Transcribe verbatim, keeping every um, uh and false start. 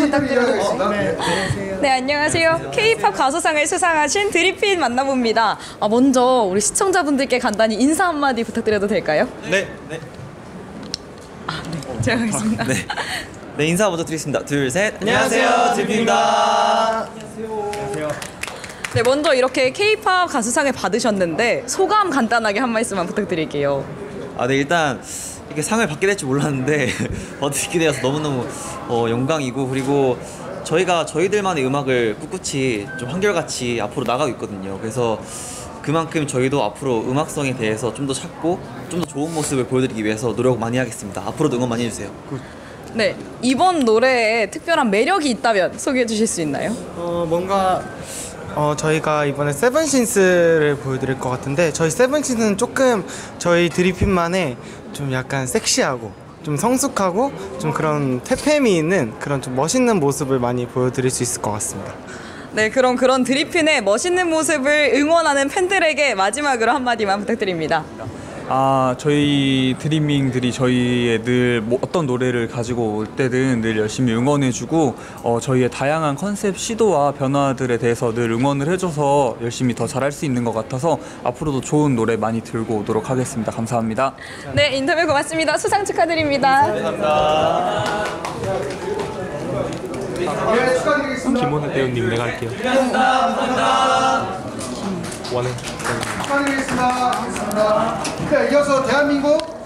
부탁드리겠습니다. 네, 네, 안녕하세요. 케이팝 가수상을 수상하신 드리핀 만나봅니다. 아, 먼저 우리 시청자분들께 간단히 인사 한마디 부탁드려도 될까요? 네. 네. 아, 네. 제가 하겠습니다. 네. 네, 인사 먼저 드리겠습니다. 둘, 셋. 안녕하세요, 드리핀입니다. 네, 먼저 이렇게 케이팝 가수상을 받으셨는데 소감 간단하게 한 말씀만 부탁드릴게요. 아, 네, 일단 이렇게 상을 받게 될 줄 몰랐는데 받게 되어서 너무너무 어, 영광이고, 그리고 저희가 저희들만의 음악을 꿋꿋이 좀 한결같이 앞으로 나가고 있거든요. 그래서 그만큼 저희도 앞으로 음악성에 대해서 좀 더 찾고 좀 더 좋은 모습을 보여드리기 위해서 노력 많이 하겠습니다. 앞으로도 응원 많이 해주세요. 네, 이번 노래에 특별한 매력이 있다면 소개해 주실 수 있나요? 어 뭔가 어 저희가 이번에 세븐신스를 보여드릴 것 같은데, 저희 세븐신스는 조금 저희 드리핀만의 좀 약간 섹시하고 좀 성숙하고 좀 그런 퇴폐미 있는 그런 좀 멋있는 모습을 많이 보여드릴 수 있을 것 같습니다. 네, 그럼 그런 드리핀의 멋있는 모습을 응원하는 팬들에게 마지막으로 한마디만 부탁드립니다. 아, 저희 드리밍들이 저희의 늘 뭐 어떤 노래를 가지고 올 때든 늘 열심히 응원해주고 어, 저희의 다양한 컨셉 시도와 변화들에 대해서 늘 응원을 해줘서 열심히 더 잘할 수 있는 것 같아서 앞으로도 좋은 노래 많이 들고 오도록 하겠습니다. 감사합니다. 네, 인터뷰 고맙습니다. 수상 축하드립니다. 감사합니다. 네, 축하드리겠습니다. 김원우 배우님 내가 할게요. 감사합니다. 원해. 축하드리겠습니다. 감사합니다. 네, 이어서 대한민국